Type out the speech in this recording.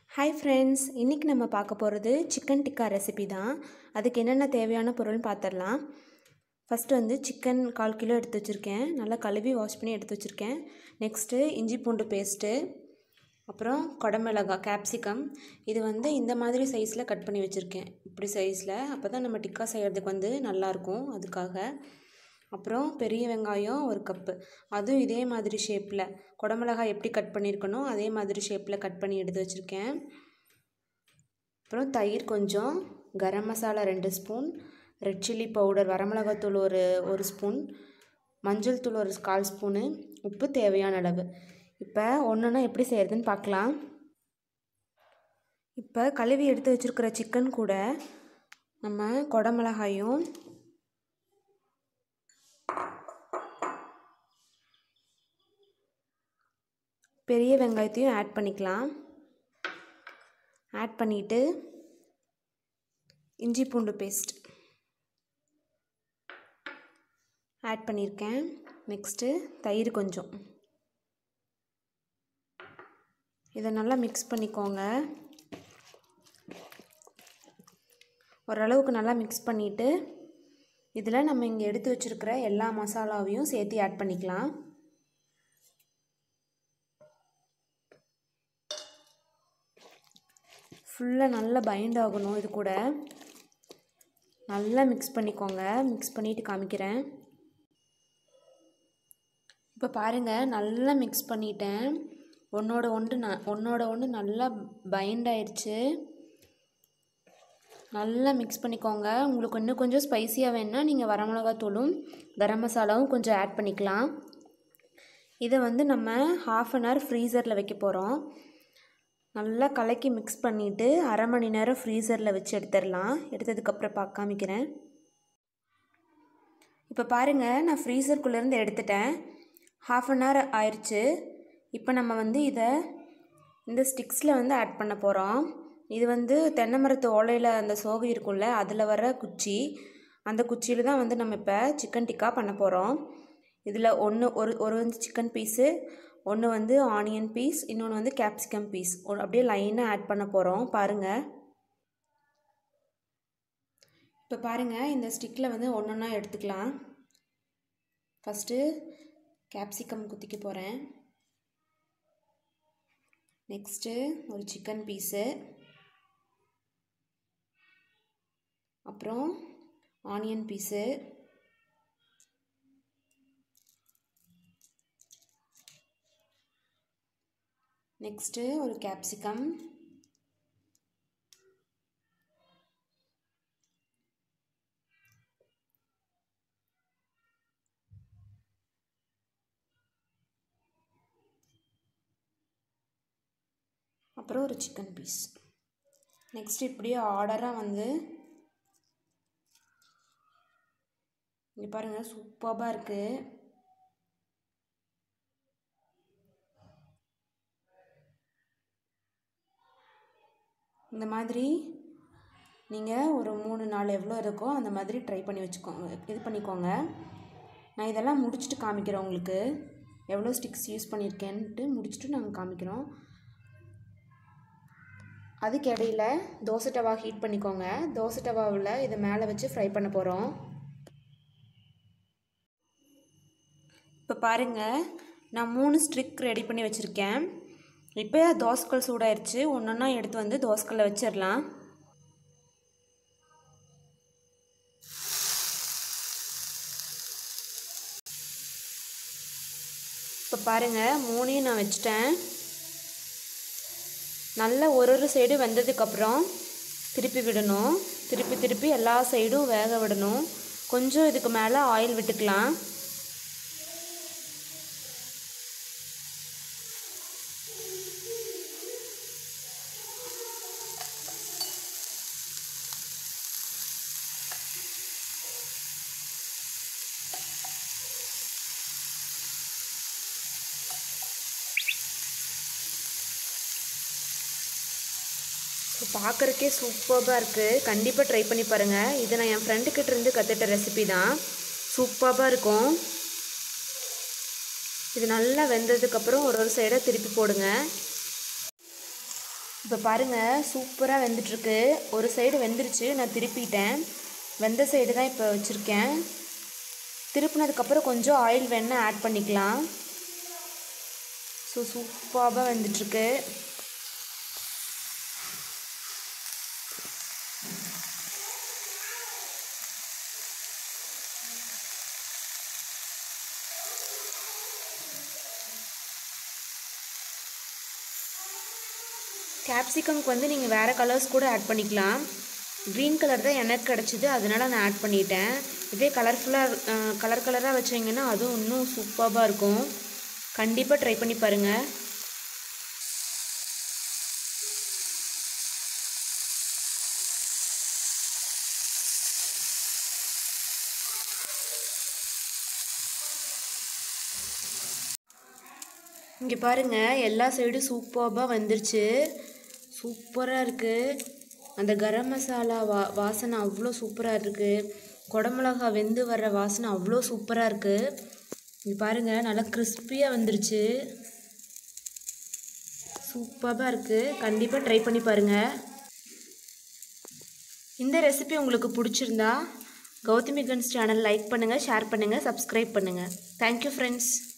Hi friends, இன்றைக்கி நம்ம பார்க்க போகிறது சிக்கன் டிக்கா ரெசிபி தான். அதுக்கு என்னென்ன தேவையான பொருள்னு பார்த்துடலாம். ஃபஸ்ட்டு வந்து சிக்கன் 1/4 கிலோ எடுத்து வச்சுருக்கேன். நல்லா கழுவி வாஷ் பண்ணி எடுத்து வச்சுருக்கேன். நெக்ஸ்ட்டு இஞ்சி பூண்டு பேஸ்ட்டு, அப்புறம் குடமிளகாய் கேப்சிகம். இது வந்து இந்த மாதிரி சைஸில் கட் பண்ணி வச்சுருக்கேன். இப்படி சைஸில், அப்போ தான் நம்ம டிக்கா செய்கிறதுக்கு வந்து நல்லாயிருக்கும், அதுக்காக. அப்புறம் பெரிய வெங்காயம் 1 கப்பு, அதுவும் இதே மாதிரி ஷேப்பில் குடமிளகாய் எப்படி கட் பண்ணியிருக்கணும் அதே மாதிரி ஷேப்பில் கட் பண்ணி எடுத்து வச்சுருக்கேன். அப்புறம் தயிர் கொஞ்சம், garam masala 2 spoon, red chilli powder வரமிளகாத்தூள் ஒரு ஸ்பூன், மஞ்சள் தூள் 1/4 ஸ்பூனு, உப்பு தேவையான அளவு. இப்போ ஒன்றுன்னா எப்படி செய்கிறதுன்னு பார்க்கலாம். இப்போ கழுவி எடுத்து வச்சுருக்கிற சிக்கன் கூட நம்ம குடமிளகாயும் பெரிய வெங்காயத்தையும் ஆட் பண்ணிக்கலாம். ஆட் பண்ணிவிட்டு இஞ்சி பூண்டு பேஸ்ட் ஆட் பண்ணியிருக்கேன். நெக்ஸ்ட்டு தயிர் கொஞ்சம். இதை நல்லா மிக்ஸ் பண்ணிக்கோங்க. ஓரளவுக்கு நல்லா மிக்ஸ் பண்ணிவிட்டு இதில் நம்ம இங்கே எடுத்து வச்சுருக்கிற எல்லா மசாலாவையும் சேர்த்து ஆட் பண்ணிக்கலாம். ஃபுல்லாக நல்லா பைண்ட் ஆகணும். இது கூட நல்லா மிக்ஸ் பண்ணிக்கோங்க. மிக்ஸ் பண்ணிவிட்டு காமிக்கிறேன். இப்போ பாருங்கள், நல்லா மிக்ஸ் பண்ணிட்டேன். ஒன்றோட ஒன்று நல்லா பைண்ட் ஆயிடுச்சு. நல்லா மிக்ஸ் பண்ணிக்கோங்க. உங்களுக்கு இன்னும் கொஞ்சம் ஸ்பைஸியாக வேணுன்னா நீங்கள் வரமிளகாத்தூளும் கரம் மசாலாவும் கொஞ்சம் ஆட் பண்ணிக்கலாம். இதை வந்து நம்ம 1/2 அன் ஹவர் ஃப்ரீசரில் வைக்க போகிறோம். நல்லா கலக்கி மிக்ஸ் பண்ணிவிட்டு 1/2 மணி நேரம் ஃப்ரீசரில் வச்சு எடுத்துடலாம். எடுத்ததுக்கப்புறம் காமிக்கிறேன். இப்போ பாருங்கள், நான் ஃப்ரீசருக்குள்ளேருந்து எடுத்துட்டேன். 1/2 அன் ஹவர் ஆயிடுச்சு. இப்போ நம்ம வந்து இதை இந்த ஸ்டிக்ஸில் வந்து ஆட் பண்ண போகிறோம். இது வந்து தென்னை மரத்து ஓலையில் அந்த சோகை இருக்கும்ல, அதில் வர குச்சி. அந்த குச்சியில் தான் வந்து நம்ம இப்போ சிக்கன் டிக்கா பண்ண போகிறோம். இதில் ஒரு சிக்கன் பீஸு, ஒன்று வந்து ஆனியன் பீஸ், இன்னொன்று வந்து கேப்சிகம் பீஸ் அப்படியே லைனாக ஆட் பண்ண போகிறோம். பாருங்கள். இப்போ பாருங்கள், இந்த ஸ்டிக்கில் வந்து ஒன்றா எடுத்துக்கலாம். ஃபஸ்ட்டு கேப்சிகம் குத்திக்க போகிறேன். நெக்ஸ்ட்டு ஒரு சிக்கன் பீஸு, அப்புறம் ஆனியன் பீஸு, நெக்ஸ்ட்டு ஒரு கேப்சிகம், அப்புறம் ஒரு சிக்கன் பீஸ். நெக்ஸ்ட் இப்படியே ஆர்டராக வந்து இங்கே பாருங்கள், சூப்பராக இருக்குது. இந்த மாதிரி நீங்கள் ஒரு 3-4 எவ்வளோ இருக்கோ அந்த மாதிரி ட்ரை பண்ணி பண்ணிக்கோங்க. நான் இதெல்லாம் முடிச்சுட்டு காமிக்கிறேன் உங்களுக்கு. எவ்வளோ ஸ்டிக்ஸ் யூஸ் பண்ணியிருக்கேன்ட்டு முடிச்சுட்டு நாங்கள் காமிக்கிறோம். அதுக்கு இடையில் தோசை டவா ஹீட் பண்ணிக்கோங்க. தோசை டவாவில் இதை மேலே வச்சு ஃப்ரை பண்ண போகிறோம். இப்போ பாருங்கள், நான் 3 ஸ்டிக் ரெடி பண்ணி வச்சுருக்கேன். இப்போ தோசைக்கல் சூடாயிருச்சு. ஒன்றா எடுத்து வந்து தோசைக்கல்ல வச்சிடலாம். இப்போ பாருங்கள், 3ஐயும் நான் வச்சிட்டேன். நல்லா ஒரு சைடு வெந்ததுக்கப்புறம் திருப்பி விடணும். திருப்பி எல்லா சைடும் வேக விடணும். கொஞ்சம் இதுக்கு மேலே ஆயில் விட்டுக்கலாம். பார்க்குறக்கே சூப்பராக இருக்குது. கண்டிப்பாக ட்ரை பண்ணி பாருங்கள். இது நான் என் ஃப்ரெண்டுக்கிட்ட இருந்து கற்றுட்ட ரெசிபி தான். சூப்பராக இருக்கும். இது நல்லா வெந்ததுக்கப்புறம் ஒரு சைடாக திருப்பி போடுங்க. இப்போ பாருங்கள் சூப்பராக வெந்துட்டுருக்கு. ஒரு சைடு வெந்துருச்சு, நான் திருப்பிட்டேன். வெந்த சைடு தான் இப்போ வச்சுருக்கேன். திருப்பினதுக்கப்புறம் கொஞ்சம் ஆயில் வேணால் ஆட் பண்ணிக்கலாம். ஸோ சூப்பராக வெந்துட்டுருக்கு. கேப்சிகம்க்கு வந்து நீங்கள் வேறு கலர்ஸ் கூட ஆட் பண்ணிக்கலாம். க்ரீன் கலர் தான் எனக்கு கிடச்சிது, அதனால் நான் ஆட் பண்ணிட்டேன். இதே கலராக வச்சிங்கன்னா அதுவும் இன்னும் சூப்பராக இருக்கும். கண்டிப்பாக ட்ரை பண்ணி பாருங்கள். இங்கே பாருங்கள் எல்லா சைடும் சூப்பராக வந்துருச்சு. சூப்பராக இருக்குது. அந்த கரம் மசாலா வாசனை அவ்வளோ சூப்பராக இருக்குது. குடமிளகா வெந்து வர்ற வாசனை அவ்வளோ சூப்பராக இருக்குது. இங்கே பாருங்கள் நல்லா கிறிஸ்பியாக வந்துருச்சு. சூப்பராக இருக்குது. கண்டிப்பாக ட்ரை பண்ணி பாருங்கள். இந்த ரெசிபி உங்களுக்கு பிடிச்சிருந்தா கௌதமி கன்ஸ் சேனல் லைக் பண்ணுங்கள், ஷேர் பண்ணுங்கள், சப்ஸ்கிரைப் பண்ணுங்கள். Thank you friends.